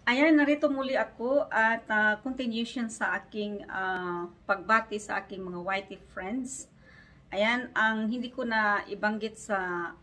Ayan, narito muli ako at continuation sa aking pagbati sa aking mga YT friends. Ayan, ang hindi ko na ibanggit sa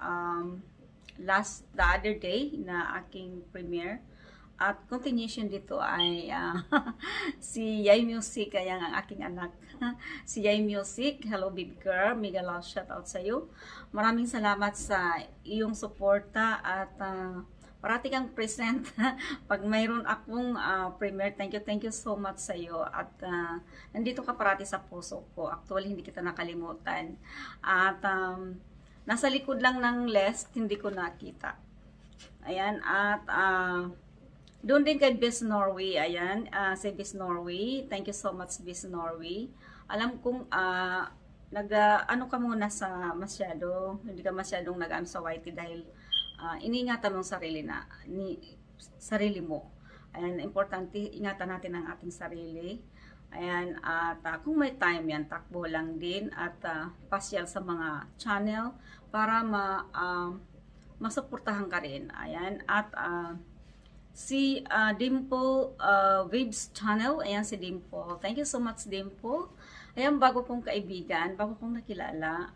the other day na aking premiere. At continuation dito ay si Yay Music, ayan ang aking anak. Si Yay Music, hello baby girl, mega love shout out sa iyo. Maraming salamat sa iyong suporta at parati kang present pag mayroon akong premiere. Thank you so much sa iyo at nandito ka parati sa puso ko. Actually, hindi kita nakalimutan. At nasa likod lang ng list, hindi ko nakita. Ayan, at doon din kay Bis Norway, ayan, si Bis Norway. Thank you so much, Bis Norway. Alam kong ano ka muna sa hindi ka masyadong nag-ano sa YT dahil iniingatan mo sarili mo. Ayan, importante, ingatan natin ang ating sarili. Ayan, at kung may time yan, takbo lang din at pasyal sa mga channel para masuportahan ka rin. Ayan, at si Dimple Waves Channel, ayan si Dimple. Thank you so much, Dimple. Ayan, bago kong kaibigan, bago kong nakilala,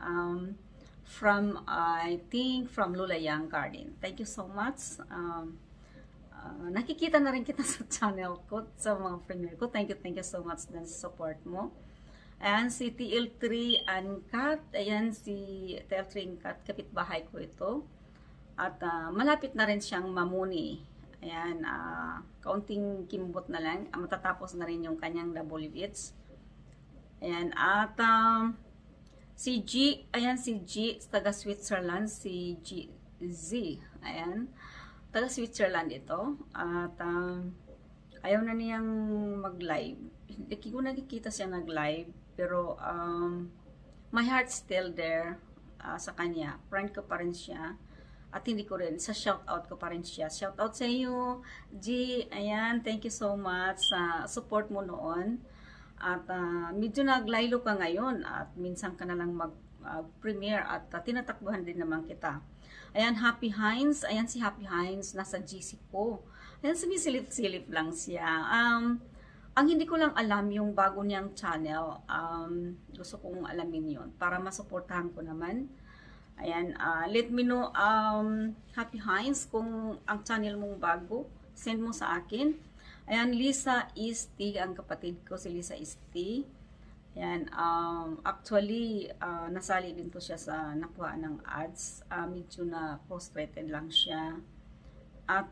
I think from Lulayang Garden. Thank you so much. Nakikita na rin kita sa channel ko, sa mga premiere ko. Thank you so much din sa support mo. Ayan, si TL3 Uncut. Ayan, si TL3 Uncut, kapitbahay ko ito. At malapit na rin siyang mamuni. Ayan, kaunting kimbot na lang. Matatapos na rin yung kanyang WH. Ayan, at si G, ayan si G, taga Switzerland, si Z, ayan, taga Switzerland ito. At ayaw na niyang mag-live. Hindi ko nakikita siya nag-live, pero my heart still there sa kanya. Friend ko pa rin siya. At hindi ko rin, sa shoutout ko pa rin siya. Shoutout sa iyo, G. Ayan, thank you so much sa support mo noon. At medyo naglaylo ka ngayon at minsan ka na lang mag-premiere at tinatakbuhan din naman kita. Ayan, Happy Hines. Ayan si Happy Hines, nasa GC ko. Ayan, sumisilip-silip lang siya. Ang hindi ko lang alam yung bago niyang channel. Gusto kong alamin yon para masuportahan ko naman. Ayan, let me know, Happy Hines, kung ang channel mong bago, send mo sa akin. Ayan, Lisa Isti, ang kapatid ko, si Lisa Isti. Ayan, actually, nasali din to siya sa nakuha ng ads. Medyo na frustrated lang siya. At,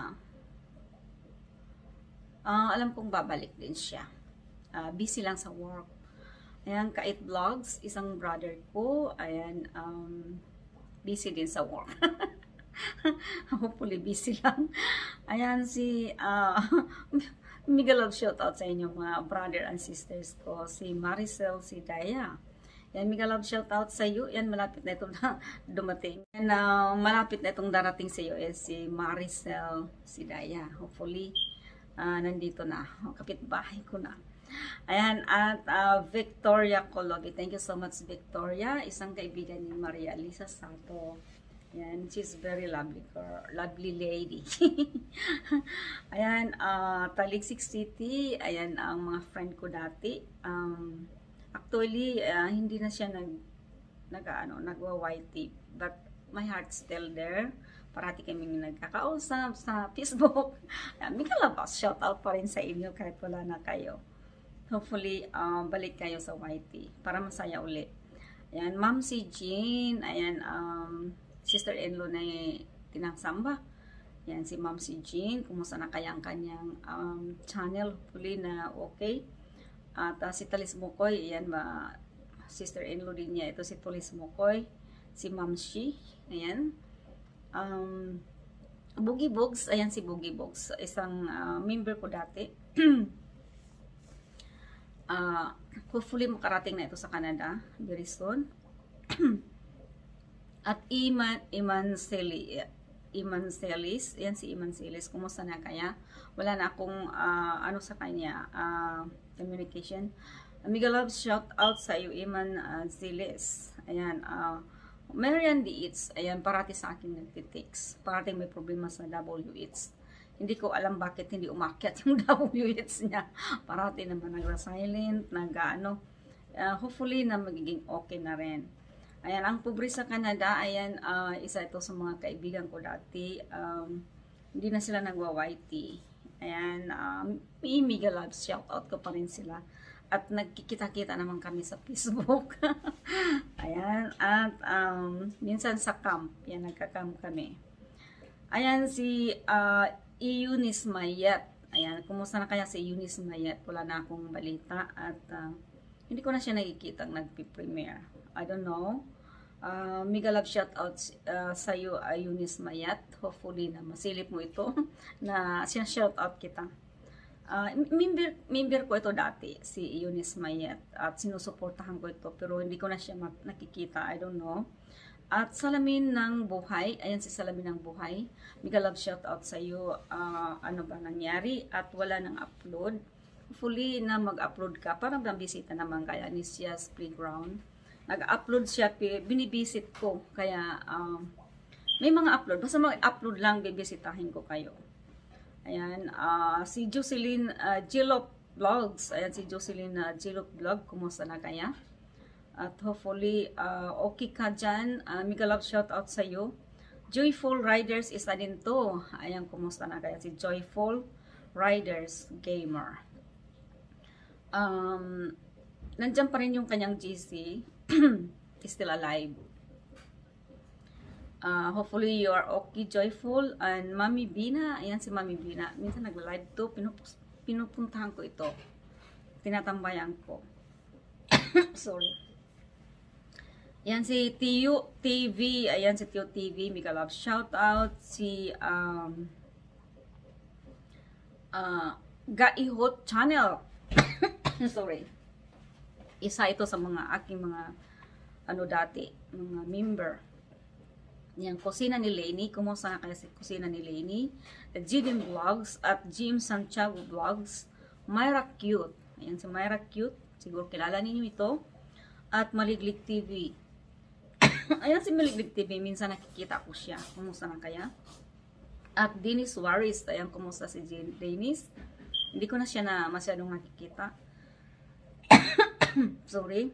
alam kong babalik din siya. Busy lang sa work. Ayan, Kait Vlogs, isang brother ko. Ayan, busy din sa work. Hopefully busy lang. Ayan, si mega love shoutout sa inyo mga brother and sisters ko. Si Maricel, si Daya. Yan, mega love shoutout sa iyo. Yan, malapit na itong dumating. And malapit na itong darating sa iyo is si Maricel, si Daya. Hopefully, nandito na. Kapitbahay ko na. Ayan, at Victoria Cologi. Thank you so much, Victoria. Isang kaibigan ni Maria Lisa Sato. Ayan, she's very lovely girl, lovely lady. Ayan, Taligsik City. Ayan, ang mga friend ko dati. Actually, hindi na siya nagwa-YT. But my heart's still there. Parati kami nagkakausap sa Facebook. Ayan, may kalabas. Shout out pa rin sa inyo kahit wala na kayo. Hopefully, balik kayo sa YT para masaya uli. Ayan, Ma'am si Jean. Ayan, sister-in-law na tinangsamba. Ayan, si Ma'am si Jean. Kumusta na kaya ang kanyang channel? Hopefully na okay. At si Talis Mukoy. Ayan, sister-in-law din niya. Ito si Talis Mukoy. Si Ma'am Shi. Ayan. Boogie Bogs. Ayan si Boogie Bogs. Isang member ko dati. Hopefully makarating na ito sa Canada very soon. At Iman Celis, yan si Iman Celis, kumusta na kaya? Wala na akong ano sa kanya, communication. Mega love shout out sa iyo, Iman Celis. Ayan, Marian Dietz, ayan, parati sa akin nagtitext. Parati may problema sa WH. Hindi ko alam bakit hindi umakyat yung WH niya. Parati naman nag-silent, nag-ano. Hopefully na magiging okay na rin. Ayan, ang pobre sa Canada, ayan, isa ito sa mga kaibigan ko dati. Hindi na sila nagwa-YT. Ayan, mega love, shout out ko pa rin sila. At nagkikita-kita naman kami sa Facebook. Ayan, at minsan sa camp, yan, nagka-camp kami. Ayan, si Eunice Mayet. Ayan, kumusta na kaya si Eunice Mayet? Wala na akong balita at hindi ko na siya nakikita nagpi-premiere. I don't know. Mega love shoutout sa iyo, Eunice Mayet. Hopefully na masilip mo ito na siya shoutout kita. Member ko ito dati, si Eunice Mayet. At sinusuportahan ko ito pero hindi ko na siya nakikita. I don't know. At Salamin ng Buhay, ayan si Salamin ng Buhay, mega love shoutout sa iyo. Ano ba nangyari at wala nang upload. Hopefully na mag-upload ka para bisita naman kaya ni Sia's Playground. Nag-upload siya, binibisit ko, kaya may mga upload, basta mag-upload lang, bibisitahin ko kayo. Ayan, si Jocelyn Gilop Vlogs, ayan si Jocelyn Gilop Vlog, kumusta na kaya? At hopefully, okay ka dyan. Mega love shoutout sa iyo. Joyful Riders isa din to. Ayan, kumusta na kaya si Joyful Riders Gamer. Nandyan pa rin yung kanyang GC. Still alive. Hopefully you are okay, Joyful. And Mami Bina. Ayan si Mami Bina. Minsan nag-live to. Pinupuntahan ko ito. Tinatambayan ko. Sorry. Ayan si Tiyo TV. Ayan si Tiyo TV. Mega love shout out. Si Gaihot Channel. Sorry. Isa ito sa mga aking mga dati, mga member. Yan, kusina ni Lainey. Kumusta na kaya si kusina ni Lainey? GM Vlogs at Jim Santiago Vlogs. Myra Cute. Ayan si Myra Cute. Siguro kilala ninyo ito. At Maliglig TV. Ayan si Maliglig TV, minsan nakikita ko siya. Kumusta na kaya? At Dennis Waris, ayan kumusta si Dennis. Hindi ko na siya na masyadong nakikita. Sorry.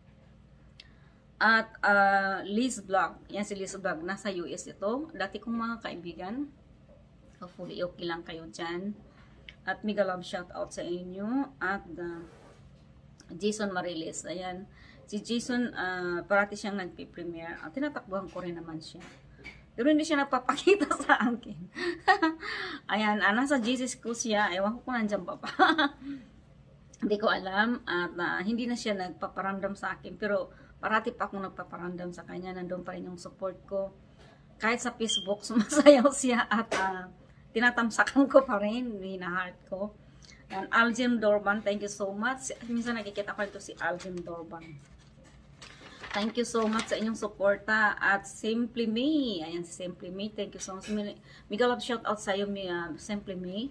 At Liz Vlog, ayan si Liz Vlog, nasa US ito. Dati kong mga kaibigan. Hopefully okay lang kayo dyan. At mega love shout out sa inyo. At Jason Marilis, ayan. Si Jason, parati siyang nagpi-premiere. Tinatakbuhan ko rin naman siya. Pero hindi siya nagpapakita sa akin. Ayan, nasa Jesus ko siya. Ewan ko kung nandiyan pa pa. Hindi ko alam. At hindi na siya nagpaparamdam sa akin. Pero parati pa akong nagpaparamdam sa kanya. Nandun pa rin yung support ko. Kahit sa Facebook, sumasayaw siya. At tinatamsakan ko pa rin. Hinaheart ko. And Aljim Dorban, thank you so much. Minsan nakikita ko ito si Aljim Dorban. Thank you so much sa inyong suporta. At Simply Me. Ayan si Simply Me. Thank you so much. Mega love shout out sa iyo, Simply Me.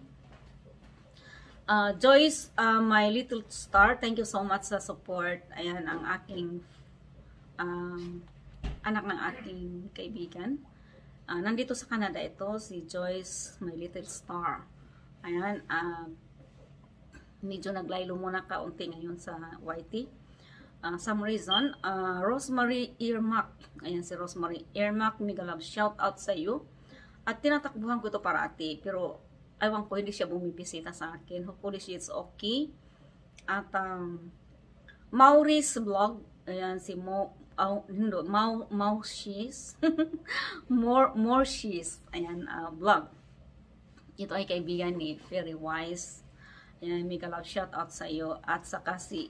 Joyce, my little star. Thank you so much sa support. Ayan ang aking anak ng aking kaibigan. Nandito sa Canada ito, si Joyce, my little star. Ayan, medyo naglaylo muna kaunti ngayon sa YT. Some reason, Rosemary Earmack. Ayan si Rosemary Earmack, mega love shout out sa iyo. At tinatakbuhan ko ito parati, pero ewan ko hindi siya bumibisita sa akin. Hopefully she is okay. At Maurice Vlog, ayan si Maurice Maurice, ayan vlog. Ito ay kaibigan ni Very Wise. Ayan, mega love shout out sa iyo. At saka si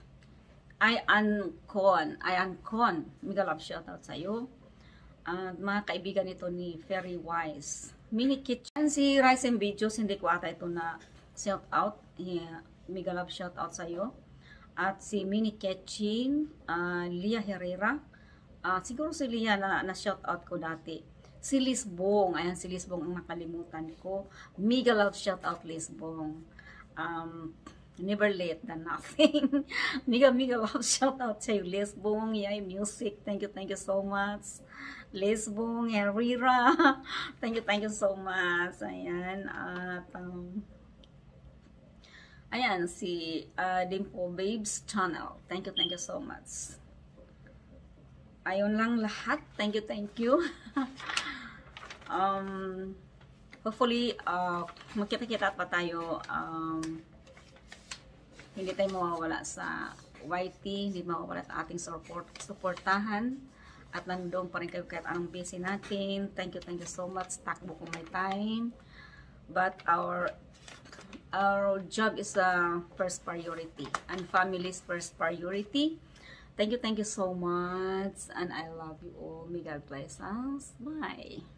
Ayan Con, mega love shout out sa iyo. At mga kaibigan nito ni Very Wise. Mini Kitchen, si Rice and Videos, hindi ko ata ito na shout out. Yeah, mega love shout out sa iyo. At si Mini Kitchen, Lia Herrera. Siguro si Lia na shout out ko dati. Si Lisbong, ayan si Lisbong ang nakalimutan ko. Mega love shout out Lisbong. Never late than nothing. Mega love shout out sa'yo. Lesbong, Yay Music. Thank you so much. Lesbong, Rira. Thank you so much. Ayan. At, ayan, si Dimpo Babes Channel. Thank you so much. Ayun lang lahat. Thank you. Hopefully, magkita-kita pa tayo. Hindi tayo mawawala sa YT, hindi mawawala sa ating supportahan. At nandoon pa rin kayo kahit anong busy natin. Thank you so much. Takbo ko my time. But our job is first priority. And family's first priority. Thank you so much. And I love you all. May God bless us. Bye.